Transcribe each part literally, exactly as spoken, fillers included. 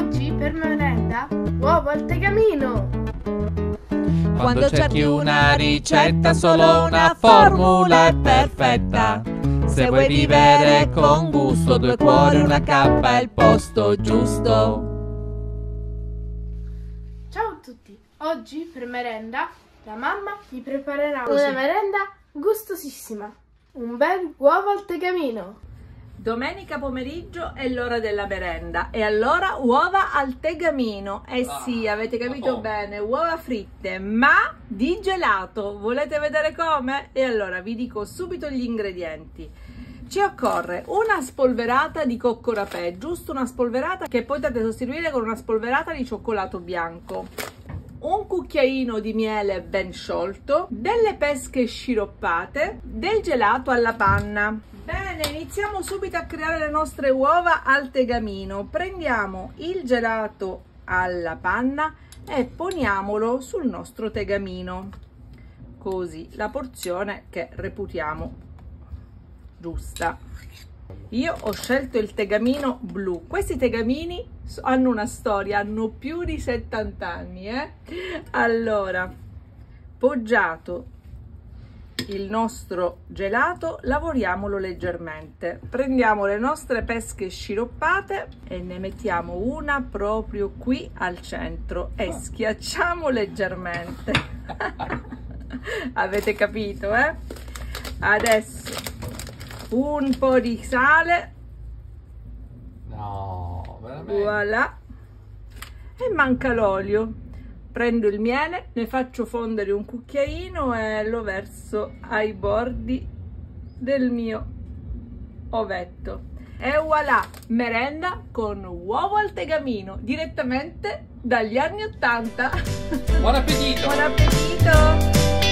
Oggi per merenda uovo al tegamino. Quando cerchi una ricetta, solo una formula è perfetta. Se vuoi vivere con gusto, due cuori, una cappa è il posto giusto. Ciao a tutti, oggi per merenda la mamma mi preparerà una merenda gustosissima, un bel uovo al tegamino. Domenica pomeriggio è l'ora della merenda e allora uova al tegamino. Eh sì, avete capito bene, uova fritte, ma di gelato. Volete vedere come? E allora vi dico subito gli ingredienti. Ci occorre una spolverata di cocco rapè, giusto una spolverata che potete sostituire con una spolverata di cioccolato bianco, un cucchiaino di miele ben sciolto, delle pesche sciroppate, del gelato alla panna. Bene, iniziamo subito a creare le nostre uova al tegamino. Prendiamo il gelato alla panna e poniamolo sul nostro tegamino, così la porzione che reputiamo giusta. Io ho scelto il tegamino blu. Questi tegamini hanno una storia, hanno più di settanta anni, eh? Allora, poggiato il nostro gelato, lavoriamolo leggermente. Prendiamo le nostre pesche sciroppate e ne mettiamo una proprio qui al centro e schiacciamo leggermente. Avete capito, eh? Adesso un po' di sale. No, veramente. Voilà. E manca l'olio. Prendo il miele, ne faccio fondere un cucchiaino e lo verso ai bordi del mio ovetto. E voilà, merenda con uovo al tegamino, direttamente dagli anni ottanta. Buon appetito! Buon appetito!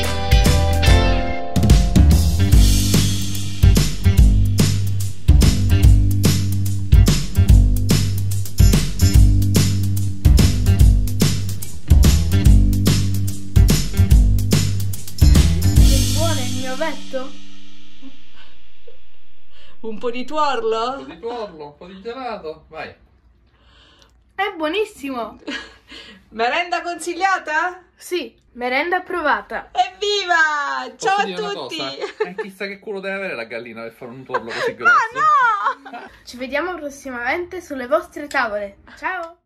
Ovetto? Un po' di tuorlo? Un po' di tuorlo, un po' di gelato, vai! È buonissimo! Merenda consigliata? Sì, merenda approvata! Evviva! Ciao a tutti! E chissà che culo deve avere la gallina per fare un tuorlo così grosso! Ah no! Ci vediamo prossimamente sulle vostre tavole! Ciao!